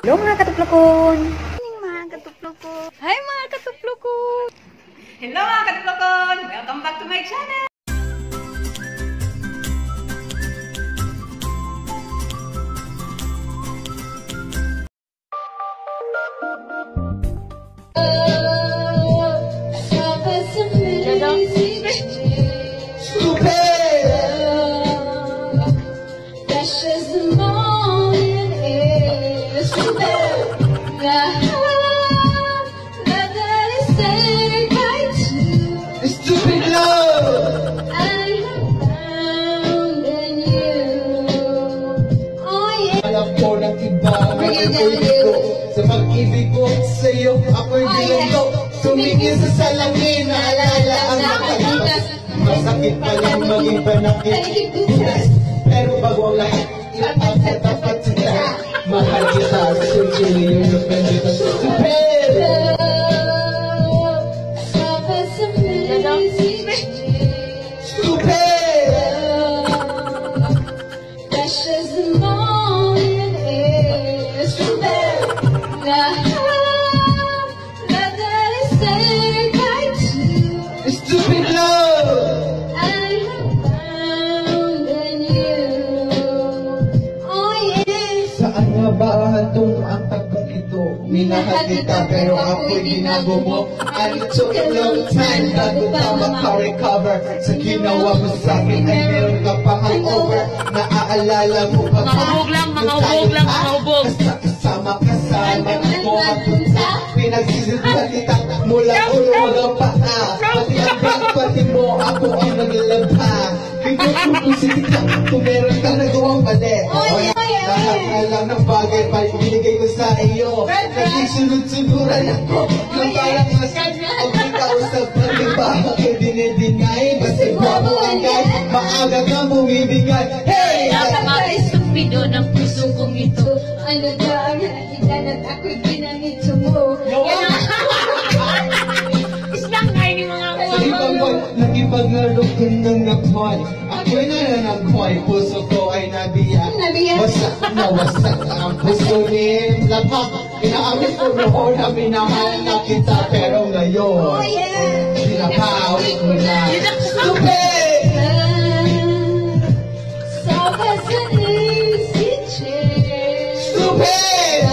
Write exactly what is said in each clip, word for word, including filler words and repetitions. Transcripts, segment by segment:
Hello mga katuplokon! Mga katuplokon! Hi mga katuplokon! Hello mga katuplokon! Welcome back to my channel! Sa pag-ibig ko sa'yo, ako'y bilanggo. Tumingin sa salamin, naalala ang nakalipas. Masakit pa lang maging panakit. Pero bago ang lahat, lahat sa tapat sila. Mahal kita, sunsuli yung napendita. Super! Super! Minahal kita pero ako'y binago mo. And it took a long time bago pa maka-recover. Sa ginawa mo sa'kin ay meron ka pang hangover. Naaalala mo pa ba? Mga hubog lang, mga hubog lang, mga hubog. Basta kasama kasama ako at punta. Pinagsisalita mula ulo hanggang paa. Pati ang bag, pati mo ako ang naglalabha. Pinagpupusin ka kung meron ka nagawang mali. Lahat na lang ng bagay pa binigay ko sa iyo. Naging sunod-sunuran ako ng parang mas ang pagkausap na diba ako'y dinidinay. Basta guwapo ang guy, maaga ka bumibigay. Hey! Napaka-estupido ng puso kong ito. Ano ba ang nakikitan at ako'y ginamito mo? Islang nga yung mga Sa ibang boy, nakipaglaro ko ng nakoy. Ako'y nananangkoy, puso ko ay nabiyak. Wasak na wasak ang puso ni Lapak. Inaamin ko noon na minahal na kita. Pero ngayon, pinapawi ko na. Stupid! Stupid!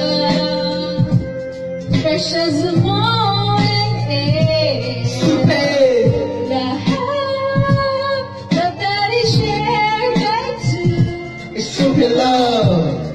Precious morning. Stupid! Stupid love!